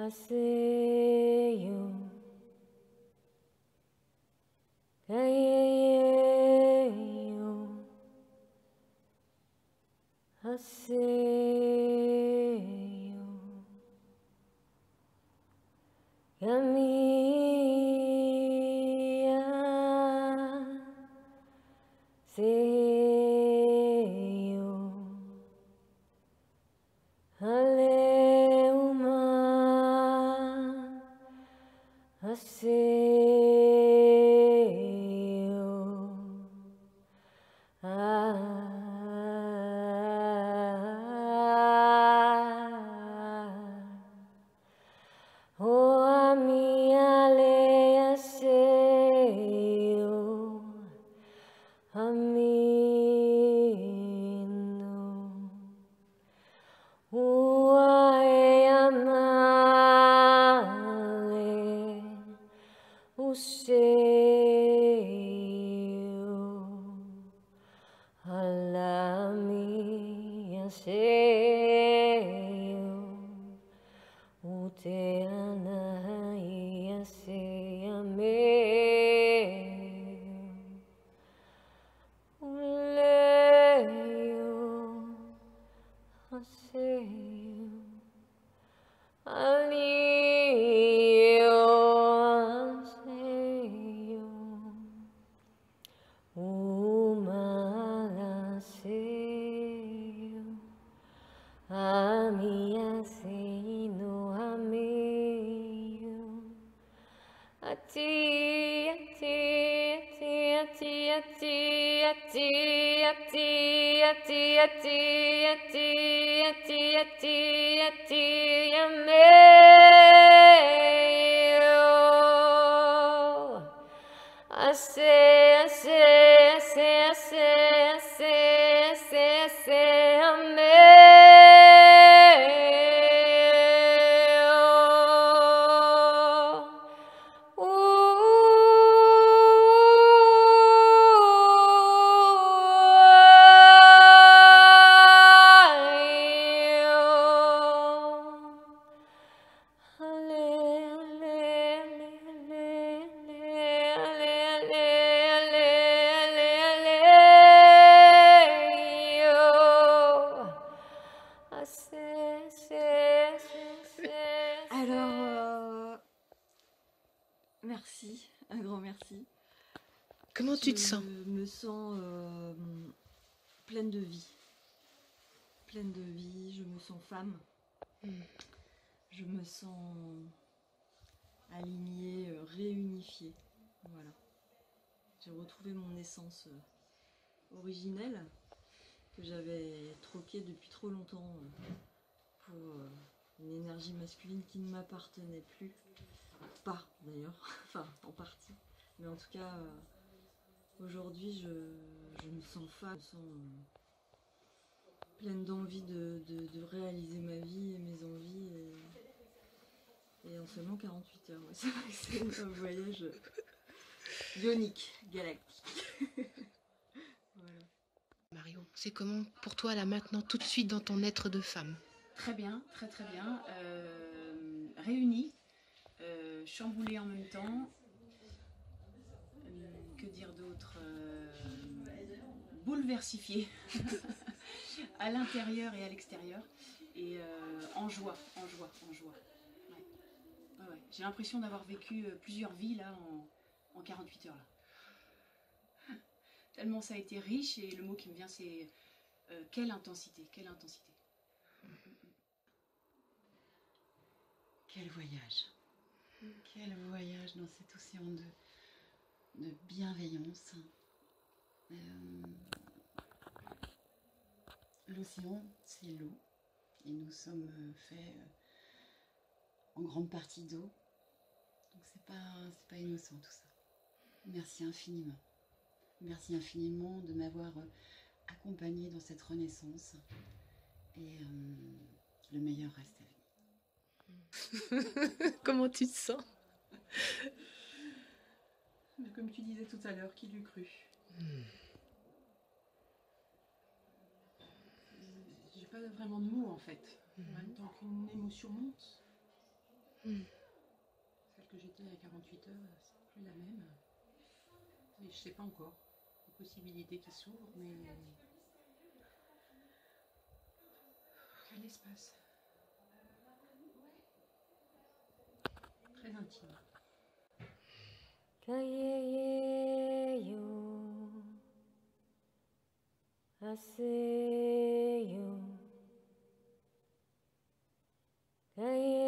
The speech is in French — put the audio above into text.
Merci, un grand merci. Comment tu te sens? Je me sens pleine de vie. Pleine de vie, je me sens femme. Je me sens alignée, réunifiée. Voilà. J'ai retrouvé mon essence originelle que j'avais troquée depuis trop longtemps pour une énergie masculine qui ne m'appartenait plus. Pas d'ailleurs, enfin en partie. Mais en tout cas, aujourd'hui, je me sens femme, je me sens pleine d'envie de réaliser ma vie et mes envies. Et en seulement 48 heures. Ouais, c'est vrai que c'est un voyage ionique, galactique. Voilà. Marion, c'est comment pour toi là maintenant, tout de suite dans ton être de femme? Très bien, très très bien. Réunie, chamboulée en même temps. Que dire d'autre? Bouleversifiée à l'intérieur et à l'extérieur. Et en joie, en joie, en joie. Ouais. Ouais, ouais. J'ai l'impression d'avoir vécu plusieurs vies là en 48 heures. Là. Tellement ça a été riche et le mot qui me vient c'est quelle intensité, quelle intensité. Quel voyage. Quel voyage dans cet océan de bienveillance. L'océan, c'est l'eau. Et nous sommes faits en grande partie d'eau. Donc c'est pas innocent tout ça. Merci infiniment. Merci infiniment de m'avoir accompagnée dans cette renaissance. Et le meilleur reste à venir. Comment tu te sens? Comme tu disais tout à l'heure, qui l'eût cru? J'ai pas vraiment de mots en fait. En même temps qu'une émotion monte. Celle que j'étais à 48 heures, c'est plus la même. Et je sais pas encore. Les possibilités qui s'ouvrent, mais quel espace. Très intime. Kayeyeyo, aseyo, kayeyeyo.